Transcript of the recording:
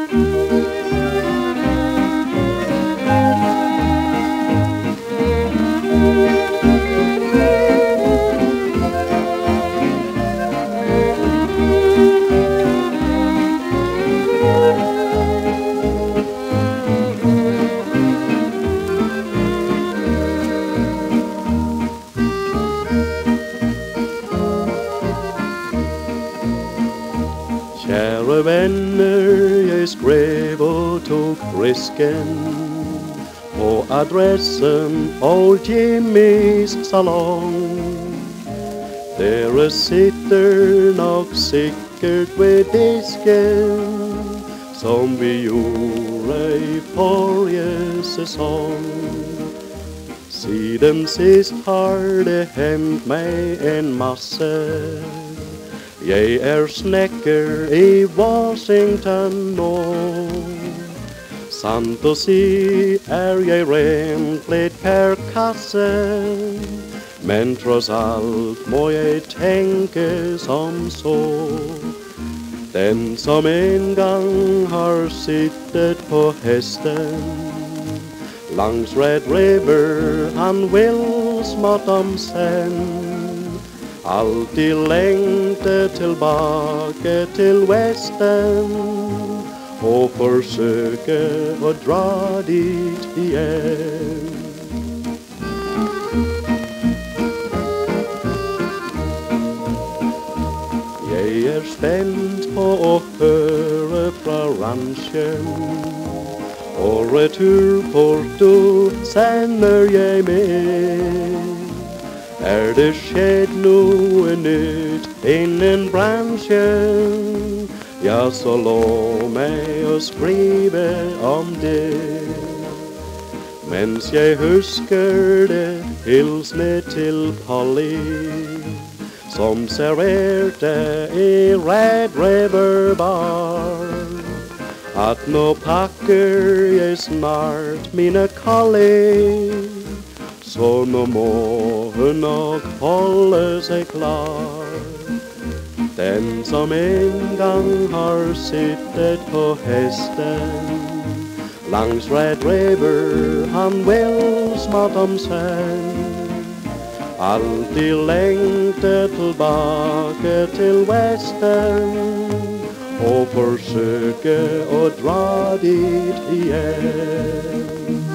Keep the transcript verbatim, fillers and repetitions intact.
Kära vänner, jag skrev och tog risken på adressen Old Jimmys salong. Där sitter nog säkert vid disken som vi gjorde i förra säsong. Siden sist har det hänt mig en massa. Jag är snecker i Washington nå. Sant att se är jag rentligt per kasse. Men trots allt må jag tänka som så. Den som en gång har suttit på hästen langs Red River, han vill smått om sen alltid längta tillbaka till västern och försöka att dra dit igen. Jag är spänd på att höra från ranchen och retur Porto sänder jag med. Är det skett något nytt inom branschen? Ja, så låt mig och skriva om det. Mens jag huskar det hilsne till Polly som serverade i Red River Bar. Att nå packer jag snart mina kollegor, så nå må hon nog hålla sig klar. Den som en gång har suttit på hästen langs Red River, han vill smått om sen alltid längta tillbaka till västern och försöka att dra dit igen.